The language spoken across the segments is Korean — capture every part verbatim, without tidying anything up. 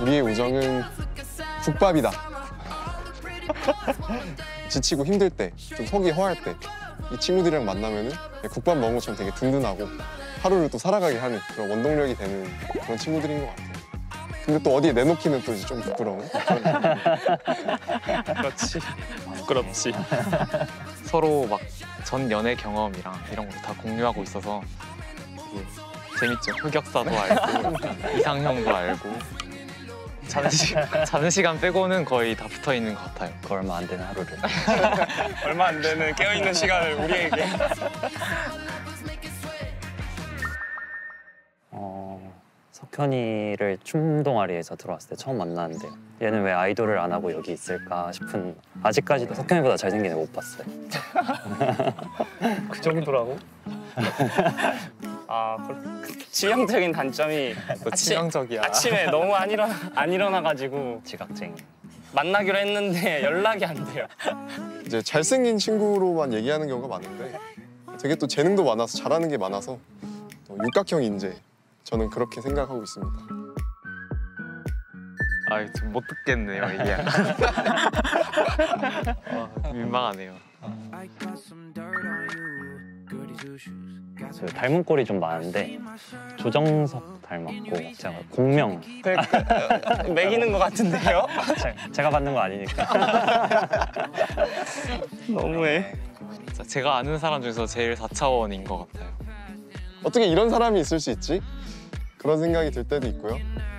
우리의 우정은 국밥이다. 지치고 힘들 때, 좀 속이 허할 때 이 친구들이랑 만나면은 국밥 먹은 것처럼 되게 든든하고 하루를 또 살아가게 하는 그런 원동력이 되는 그런 친구들인 것 같아요. 근데 또 어디에 내놓기는 또 이제 좀 부끄러운. 그렇지. 부끄럽지. 서로 막 전 연애 경험이랑 이런 거 다 공유하고 있어서 되게 재밌죠. 흑역사도 알고 이상형도 알고 자는, 시, 자는 시간 빼고는 거의 다 붙어 있는 것 같아요. 그 얼마 안 되는 하루를. 얼마 안 되는 깨어있는 시간을 우리에게. 어, 석현이를 춤 동아리에서 들어왔을 때 처음 만났는데 얘는 왜 아이돌을 안 하고 여기 있을까 싶은, 아직까지도 석현이보다 잘생긴 애 못 봤어요. 그 정도라고? 아, 치명적인 단점이 또 치명적이야. 아침에 너무 안 일어나 안 일어나가지고 지각쟁이. 만나기로 했는데 연락이 안 돼요. 이제 잘생긴 친구로만 얘기하는 경우가 많은데 되게 또 재능도 많아서 잘하는 게 많아서 또 육각형 인재, 저는 그렇게 생각하고 있습니다. 아, 좀 못 듣겠네요, 이게. 어, 민망하네요. 그 닮은 꼴이 좀 많은데 조정석 닮았고 제가 공명. 매기는 것 같은데요? 제가 받는 거 아니니까. 너무해. 진짜 제가 아는 사람 중에서 제일 사 차원인 것 같아요. 어떻게 이런 사람이 있을 수 있지? 그런 생각이 들 때도 있고요.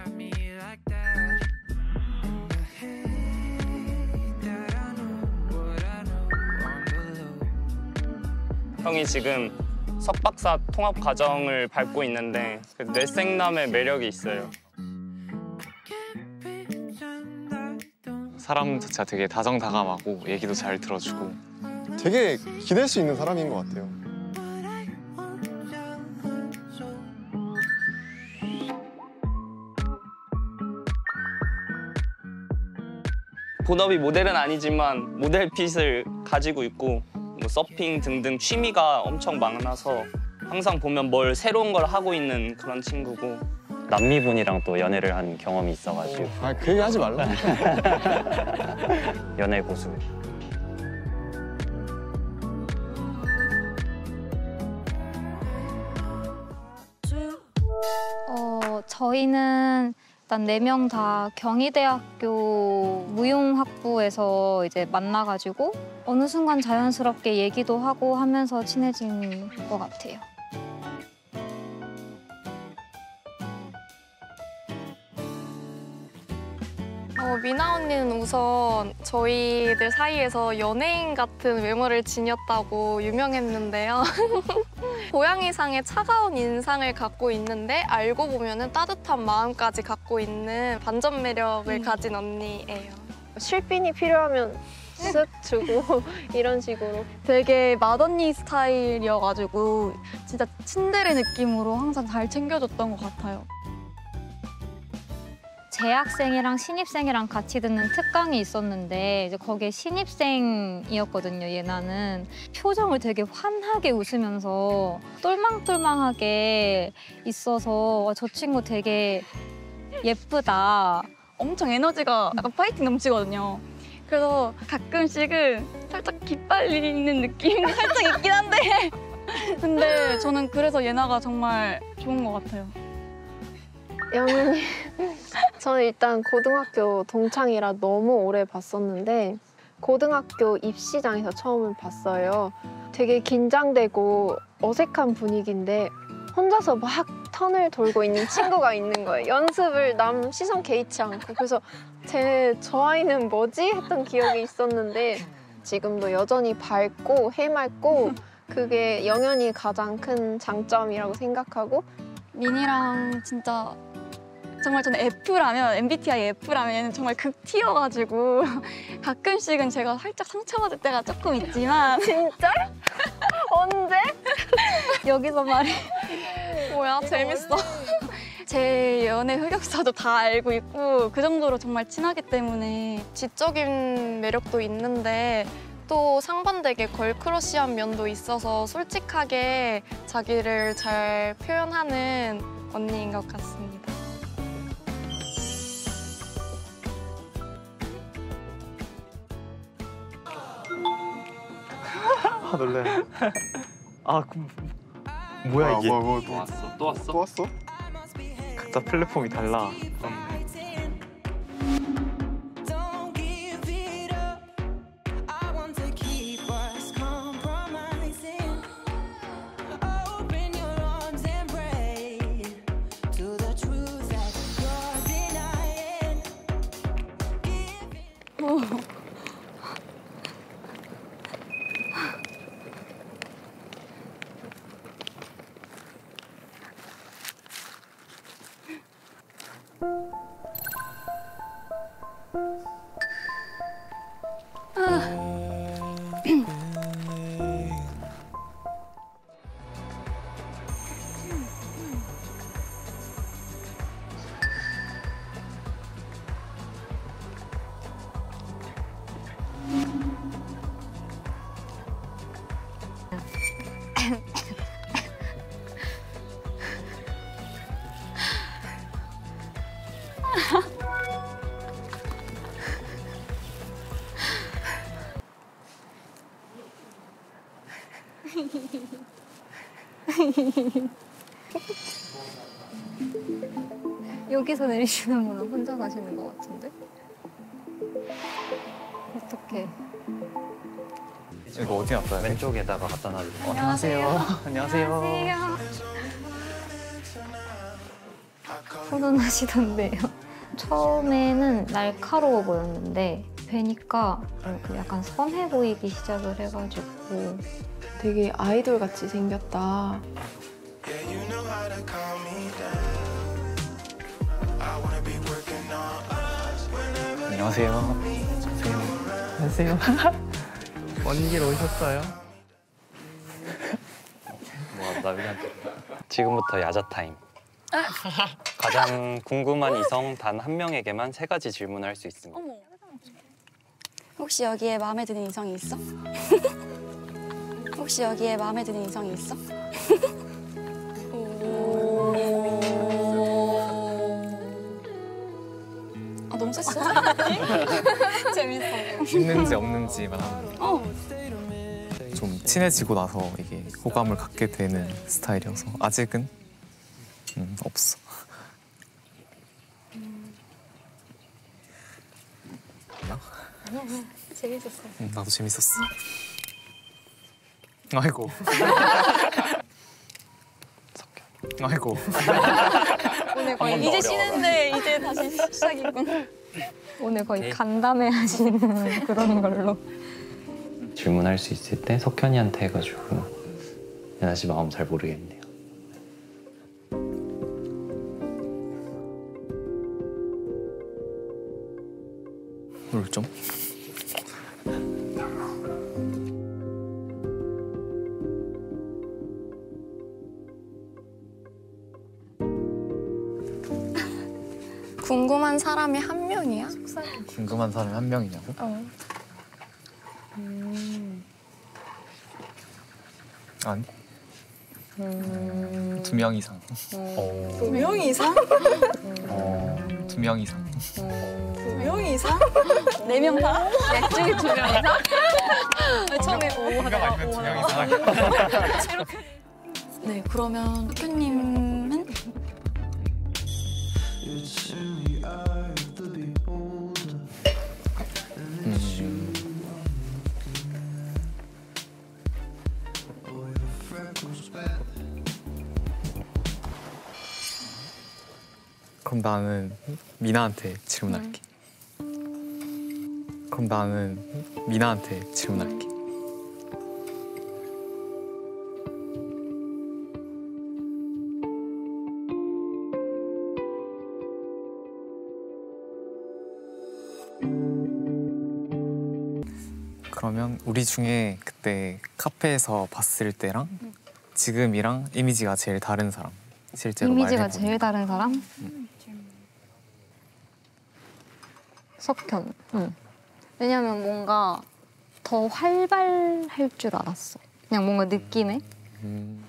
형이 지금 석박사 통합 과정을 밟고 있는데 그 뇌생남의 매력이 있어요. 사람 자체가 되게 다정다감하고 얘기도 잘 들어주고 되게 기댈 수 있는 사람인 것 같아요. 본업이 모델은 아니지만 모델 핏을 가지고 있고 뭐 서핑 등등 취미가 엄청 많아서 항상 보면 뭘 새로운 걸 하고 있는 그런 친구고. 남미분이랑 또 연애를 한 경험이 있어가지고. 아, 그 얘기 하지 말라. 연애 고수. 어, 저희는 일단 네 명 다 경희대학교 무용학부에서 이제 만나가지고 어느 순간 자연스럽게 얘기도 하고 하면서 친해진 것 같아요. 어, 미나 언니는 우선 저희들 사이에서 연예인 같은 외모를 지녔다고 유명했는데요. 고양이상의 차가운 인상을 갖고 있는데 알고 보면은 따뜻한 마음까지 갖고 있는 반전 매력을 음. 가진 언니예요. 실핀이 필요하면 쓱 주고 이런 식으로. 되게 맏언니 스타일이어가지고 진짜 츤데레 느낌으로 항상 잘 챙겨줬던 것 같아요. 재학생이랑 신입생이랑 같이 듣는 특강이 있었는데 이제 거기에 신입생이었거든요, 예나는. 표정을 되게 환하게 웃으면서 똘망똘망하게 있어서 저 친구 되게 예쁘다. 엄청 에너지가 약간 파이팅 넘치거든요. 그래서 가끔씩은 살짝 기빨리는 느낌이 살짝 있긴 한데 근데 저는 그래서 예나가 정말 좋은 것 같아요. 영은이 저는 일단 고등학교 동창이라 너무 오래 봤었는데 고등학교 입시장에서 처음 봤어요. 되게 긴장되고 어색한 분위기인데 혼자서 막 턴을 돌고 있는 친구가 있는 거예요. 연습을 남 시선 개의치 않고. 그래서 제, 저 아이는 뭐지? 했던 기억이 있었는데 지금도 여전히 밝고 해맑고 그게 영현이 가장 큰 장점이라고 생각하고. 민이랑 진짜 정말 저는 F라면, 엠비티아이 F라면 얘는 정말 극티여가지고 가끔씩은 제가 살짝 상처받을 때가 조금 있지만 진짜? 언제? 여기서 말이 뭐야, 재밌어. 제 연애 흑역사도 다 알고 있고 그 정도로 정말 친하기 때문에. 지적인 매력도 있는데 또 상반되게 걸크러쉬한 면도 있어서 솔직하게 자기를 잘 표현하는 언니인 것 같습니다. 아 놀래. 아 그, 뭐야 이게? 뭐, 뭐, 또 또, 왔어. 또 왔어? 또 왔어? 각자 플랫폼이 달라. 여기서 내리시는구나. 혼자 가시는 것 같은데? 어떡해. 이거 어디 놨어요? 왼쪽에다가 갖다 놔주세요. 안녕하세요. 안녕하세요. 훈훈하시던데요. 처음에는 날카로워 보였는데 뵈니까 그 약간 선해 보이기 시작을 해가지고 되게 아이돌 같이 생겼다. 안녕하세요. 안녕하세요. 먼 길 오셨어요? 뭐 나비한테 지금부터 야자 타임. 가장 궁금한 이성 단 한 명에게만 세 가지 질문을 할 수 있습니다. 어머. 혹시 여기에 마음에 드는 이성이 있어? 혹시 여기에 마음에 드는 이성이 있어? 아 너무 셌어? 재밌어. 있는지 없는지만 하면 어. 좀 친해지고 나서 이게 호감을 갖게 되는 스타일이어서 아직은 음, 없어. 재밌었어. 음, 나도 재밌었어. 아이고. 아이고. 오늘 거의 이제 쉬는데 이제 다시 시작이군. 오늘 거의 간담회 하시는 그런 걸로. 질문할 수 있을 때 석현이한테 해가지고 예나 씨 마음 잘 모르겠네요. 물 좀. 궁금한 사람이 한 명이야? 궁금한 사람이 한 명이냐고? 어. 아니. 두 명 이상. 두 명 이상? 두 명 이상. 두 명 이상? 네 명 다? 네, 중에 두 명 이상? 처음에 오 하다가 오 하다가 네, 그러면 석현님은? 음. 그럼 나는 미나한테 질문할게. 그럼 나는 미나한테 질문할게. 그러면 우리 중에 그때 카페에서 봤을 때랑 지금이랑 이미지가 제일 다른 사람. 실제로 이미지가 말해보면. 제일 다른 사람? 음. 석현. 응. 왜냐면 뭔가 더 활발할 줄 알았어. 그냥 뭔가 느낌에. 음.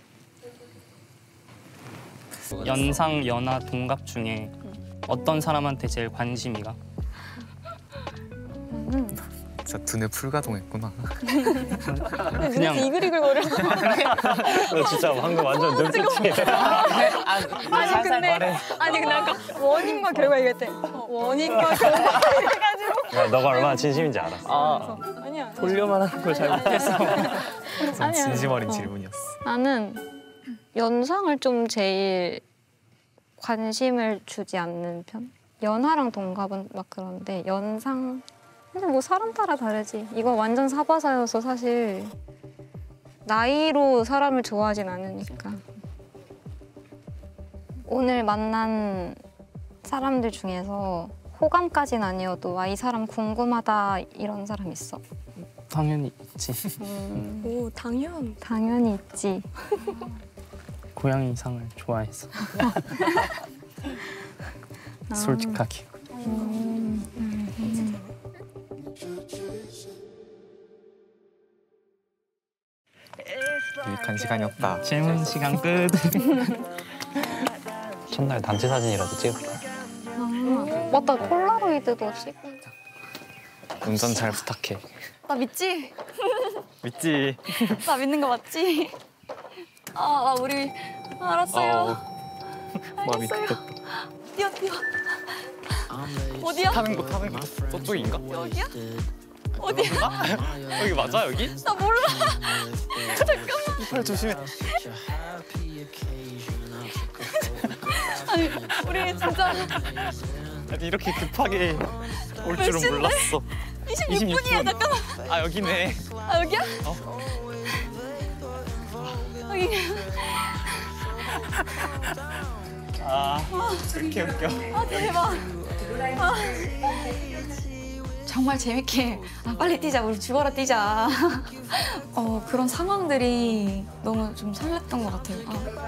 연상, 연하, 동갑 중에 어떤 사람한테 제일 관심이 가? 음. 진짜 두뇌 풀가동했구나. 그냥 이글이글거려. 너 진짜 방금 완전 눈빛이. 아니 근데 아니 근데 아까 원인과 결과 얘기했대. 어, 원인과 결과 해가지고. 야, 너가 얼마나 진심인지 알았어. 아 아니야. 돌려만 하는 걸 잘 못했어. 좀 진심 어린 질문이었어. 나는 연상을 좀 제일 관심을 주지 않는 편? 연하랑 동갑은 막 그런데 연상 근데 뭐 사람 따라 다르지. 이거 완전 사바사여서 사실 나이로 사람을 좋아하진 않으니까. 오늘 만난 사람들 중에서 호감까진 아니어도 아, 이 사람 궁금하다 이런 사람 있어? 당연히 있지. 음, 오 당연. 당연히 있지. 고양이상을 좋아해서. 솔직하게. 음, 음. 유익한 시간이었다. 질문 시간 끝. 첫날 단체 사진이라도 찍을까? 아, 맞다. 폴라로이드도 찍고. 운전 잘 부탁해. 나 믿지? 믿지? 나 믿는 거 맞지? 아, 아 우리 알았어요. 마음이 알겠어요. 급했다. 뛰어 뛰어. 어디야? 타는 곳 타는 곳 저쪽인가? 여기야? 어디야? 여기 맞아 여기? 나 몰라. 잠깐만. 팔 조심해. 아니 우리 진짜 아니 이렇게 급하게 올 몇 줄은 시인데? 몰랐어. 이십육 분이야. 잠깐만. 아 여기네. 아 여기야? 어. 여기. 아 이렇게 웃겨. 아 대박. 아. 정말 재밌게 아, 빨리 뛰자 우리 죽어라 뛰자. 어 그런 상황들이 너무 좀 설렜던 것 같아요.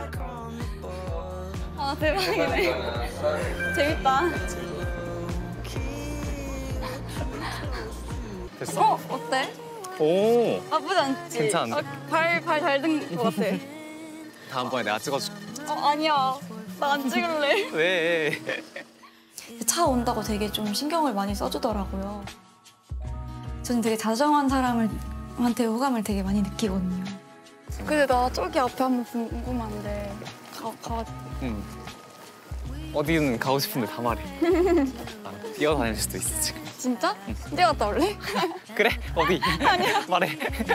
아, 아 대박이네. 재밌다. 됐어? 어 어때? 오. 나쁘지 않지? 괜찮은데? 발발 잘 든 것 같아. 다음번에 내가 찍어줄게. 어 아니야. 나 안 찍을래. 왜? 차 온다고 되게 좀 신경을 많이 써주더라고요. 저는 되게 다정한 사람한테 호감을 되게 많이 느끼거든요. 근데 나 저기 앞에 한번 궁금한데 가, 가. 응. 어디는 가고 싶은데 다 말해. 나는 뛰어다닐 수도 있어 지금. 진짜? 뛰어갔다 올래? 그래 어디? 아니야. 말해.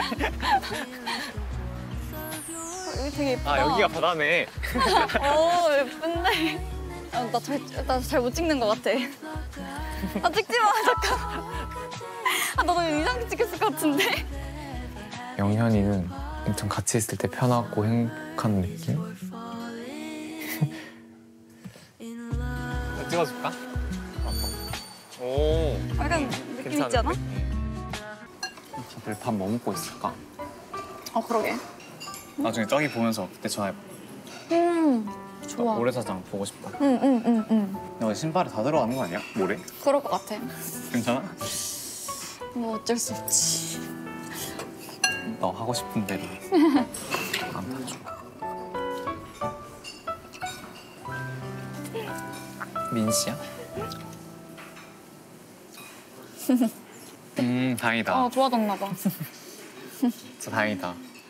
여기 되게 예쁘다. 아 여기가 바다네. 오 예쁜데. 아, 나잘나 잘 못 찍는 것 같아. 아 찍지 마 잠깐. 아 나도 이상하게 찍혔을 것 같은데. 영현이는 엄청 같이 있을 때 편하고 행복한 느낌? 찍어줄까? 오. 약간 느낌 괜찮은데? 있지 않아? 다들 밥 뭐 먹고 있을까? 어 그러게. 나중에 저기 보면서 그때 전화해봐. 음 좋아. 모래사장 보고 싶다. 응응응 응, 응. 너 신발에 다 들어가는 거 아니야? 모래? 그럴 것 같아. 괜찮아? 뭐 어쩔 수 없지. 너 하고 싶은 대로 안 봐줘. 민 씨야? 음 다행이다. 어 좋아졌나 봐. 진짜 다행이다.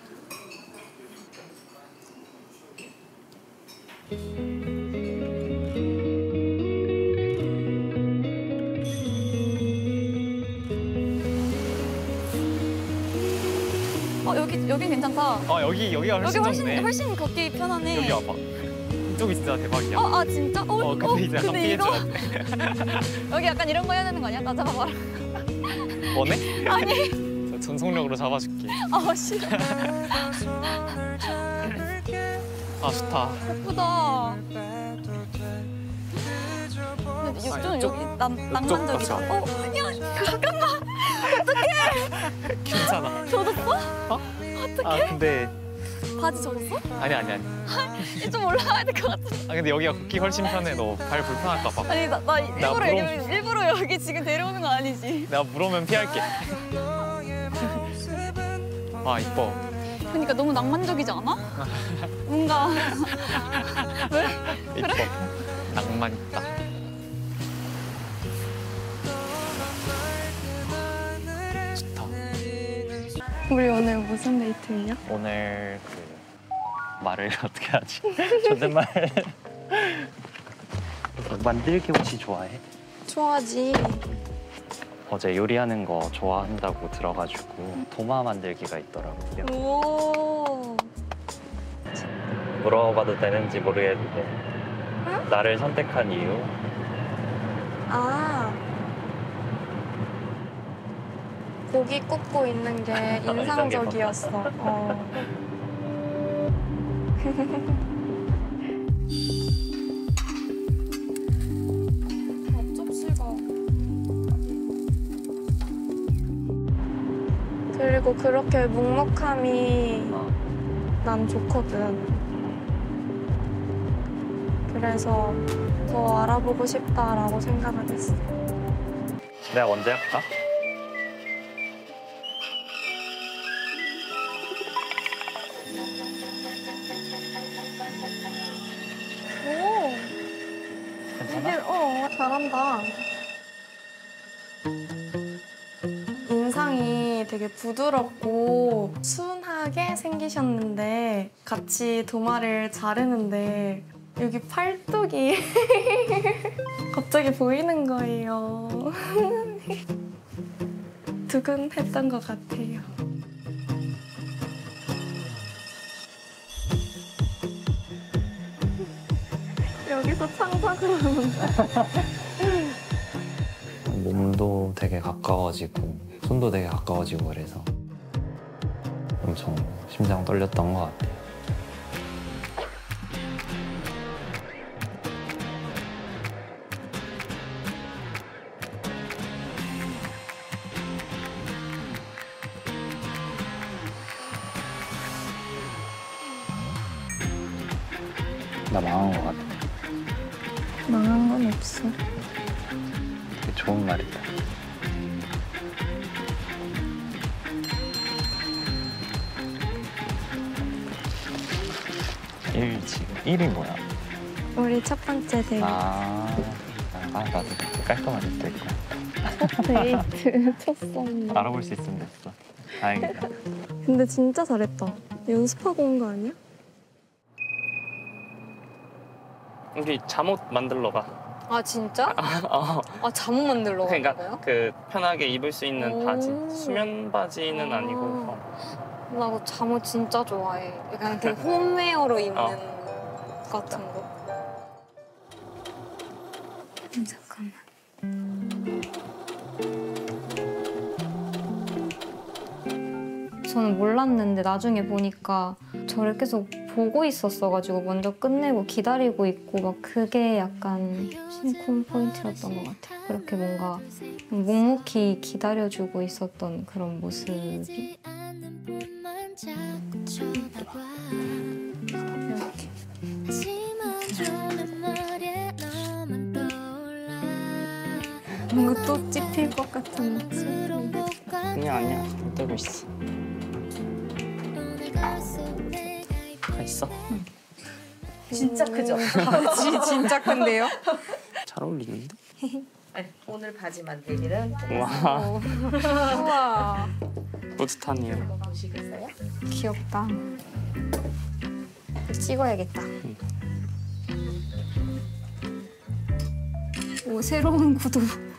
어 여기 여기 괜찮다. 어 여기 여기가 훨씬 여기 훨씬 좋네. 훨씬 걷기 편하네. 여기 와봐. 이쪽이 진짜 대박이야. 어, 아 진짜? 어, 어, 근데 이제 약간 근데 이거 피해줘야 돼. 여기 약간 이런 거 해야 되는 거 아니야? 나 잡아봐라. 원해? 아니. 저 전속력으로 잡아줄게. 아 싫어. 아 좋다. 예쁘다. 근데 아, 좀 이쪽? 여기 낭, 낭만적이다. 같이 어, 야 잠깐만. 괜찮아. 젖었어? 어? 아 근데 바지 젖었어? 아니 아니 아니. 좀 올라가야 될 것 같아. 아 근데 여기가 걷기 훨씬 편해. 너 발 불편할까 봐. 아니 나, 나 일부러 물어- 여기 일부러 여기 지금 데려오는 거 아니지? 내가 물어면 피할게. 아 이뻐. 그러니까 너무 낭만적이지 않아? 뭔가 왜? 이뻐. 낭만 있다. 우리 오늘 무슨 데이트예요? 오늘 그 말을 어떻게 하지? 존댓말 만들기 혹시 좋아해? 좋아하지. 어제 요리하는 거 좋아한다고 들어가지고 도마 만들기가 있더라고요. 오. 물어봐도 되는지 모르겠는데 응? 나를 선택한 이유? 아. 고기 굽고 있는 게 인상적이었어. 어. 앞접시가. 그리고 그렇게 묵묵함이 난 좋거든. 그래서 더 알아보고 싶다라고 생각을 했어. 내가 언제 할까? 오, 괜찮아? 이게 어 잘한다. 인상이 되게 부드럽고 순하게 생기셨는데 같이 도마를 자르는데 여기 팔뚝이 갑자기 보이는 거예요. 두근했던 것 같아요. 여기서 창작을 하는데. 몸도 되게 가까워지고 손도 되게 가까워지고 그래서 엄청 심장 떨렸던 것 같아요. 나 망한 것 같아. 망한 건 없어. 되게 좋은 말이다. 일 지금 일이 뭐야? 우리 첫 번째 데이트. 아, 아 나도 되게 깔끔하게 될 거야. 첫 데이트 첫 썸. 알아볼 수 있으면 됐어. 다행이다. 근데 진짜 잘했다. 연습하고 온 거 아니야? 우리 잠옷 만들러 가. 아 진짜? 어. 아 잠옷 만들러 가는 그러니까 거예요? 그 편하게 입을 수 있는 오. 바지. 수면 바지는 아. 아니고. 어. 나 그 잠옷 진짜 좋아해. 약간 그 홈웨어로 입는 어. 같은 거. 음, 잠깐만. 저는 몰랐는데 나중에 보니까 저를 계속 보고 있었어가지고 먼저 끝내고 기다리고 있고 막 그게 약간 심쿵 포인트였던 것 같아요. 그렇게 뭔가 묵묵히 기다려주고 있었던 그런 모습이. 이렇게. 뭔가 또 찝힐 것 같은 느낌. 아니야 아니야. 안 떼고 있어. 가 있어. 진짜 크죠? 바지 진짜 큰데요? 잘 어울리는데? 오늘 바지 만들기는 와 우와. 뿌듯하네요. 보시겠어요? 귀엽다. 찍어야겠다. 오, 새로운 구도.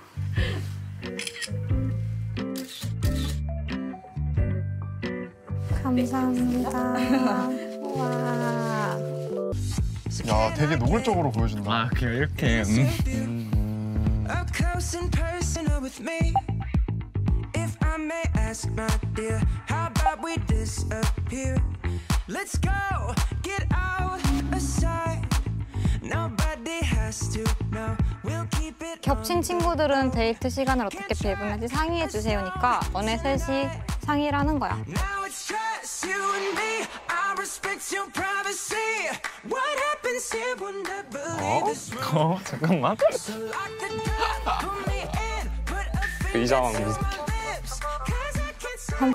감사합니다. 우와. 야, 되게 노골적으로 보여준다. 아 그냥 이렇게. 음. Up close and personal with me. If I may ask, my dear, how about we disappear? Let's go, get out aside. Nobody has to know. We'll keep it. 겹친 친구들은 데이트 시간을 어떻게 배분할지 상의해 주세요니까 너네 셋이 상의를 하는 거야. Now it's just you and me. I respect your privacy. What happens here will never leave this room. 어 잠깐만. So lock the door, put me in, put a finger 의자왕 to 뮤직. my lips. 'Cause I can't stop.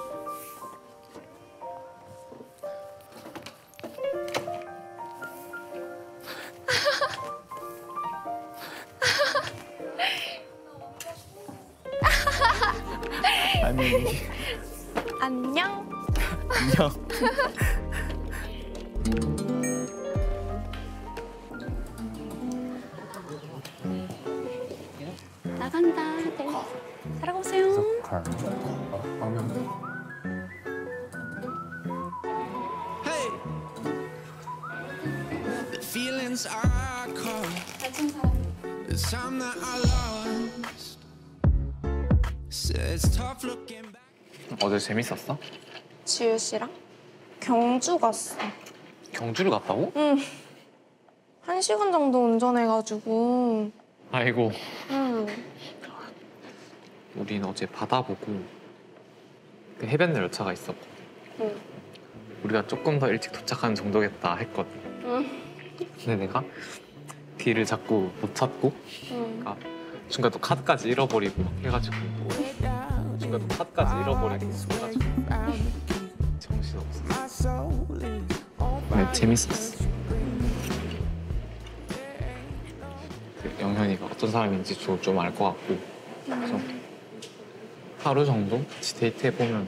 아니 안녕. 안녕. 나간다. 네. 잘하고 오세요. Hey, feelings are cold. The time that I lost. Said it's tough looking back. 어제 재밌었어? 지우 씨랑 경주 갔어. 경주를 갔다고? 응. 한 시간 정도 운전해가지고. 아이고. 응. 우린 어제 바다 보고 그 해변 열차가 있었고 응. 우리가 조금 더 일찍 도착하는 정도겠다 했거든. 응. 근데 내가 길을 자꾸 못 찾고 응. 아, 중간에 또 카드까지 잃어버리고 막 해가지고 중간에 또 카드까지 잃어버리고 해가지고 정신없어. 네, 재밌었어. 그 영현이가 어떤 사람인지 좀 알 것 같고 그래서 하루 정도 같이 데이트해보면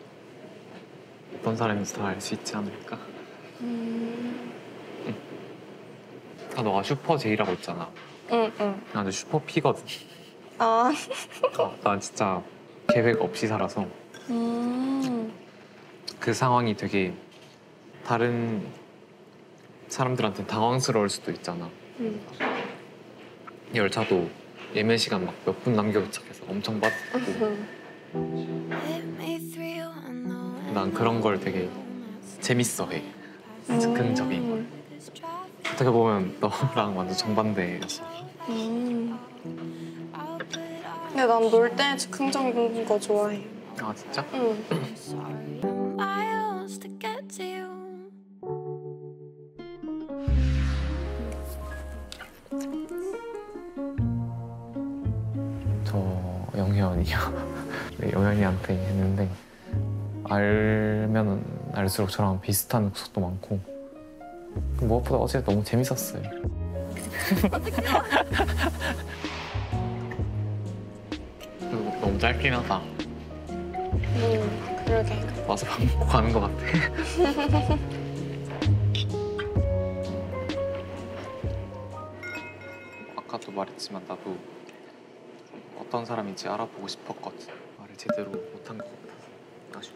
어떤 사람인지 더 알 수 있지 않을까? 음. 응. 아, 너가 슈퍼 제이라고 했잖아. 응, 응. 나도 슈퍼 피거든. 아. 어, 난 진짜 계획 없이 살아서 음. 그 상황이 되게 다른 사람들한테 당황스러울 수도 있잖아. 응. 열차도 예매 시간 막 몇 분 남겨 도착해서 엄청 빠졌고 난 그런 걸 되게 재밌어 해. 즉흥적인 걸. 어떻게 보면 너랑 완전 정반대였어. 음. 근데 난 놀 때 즉흥적인 거 좋아해. 아 진짜? 응. 저 영현이요. 네, 영현이한테 했는데 알면 알수록 저랑 비슷한 구석도 많고 무엇보다 어제 너무 재밌었어요. 그리고 너무 짧긴 하다. 음, 그러게. 와서 밥 먹고 가는 것 같아. 아까도 말했지만 나도 어떤 사람인지 알아보고 싶었거든. 말을 제대로 못한 것 같아서 아쉽네.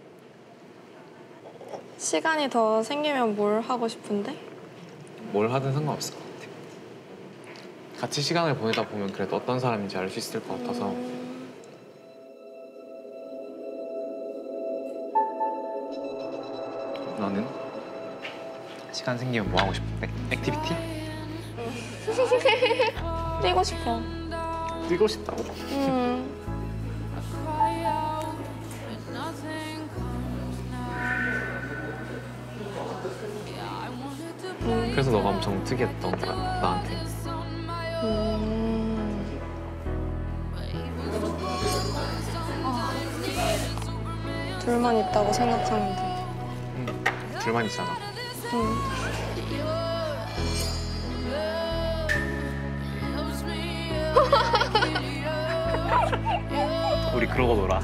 시간이 더 생기면 뭘 하고 싶은데? 뭘 하든 상관없을 것 같아. 같이 시간을 보내다 보면 그래도 어떤 사람인지 알 수 있을 것 같아서 음... 너는? 시간 생기면 뭐 하고 싶은데? 액티비티? 뛰고 싶어. 뛰고 싶다고? 음. 그래서 너가 엄청 특이했던 거야, 나한테. 음. 둘만 있다고 생각하면 돼. 응, 둘만 있잖아. 응. 우리 그러고 놀아.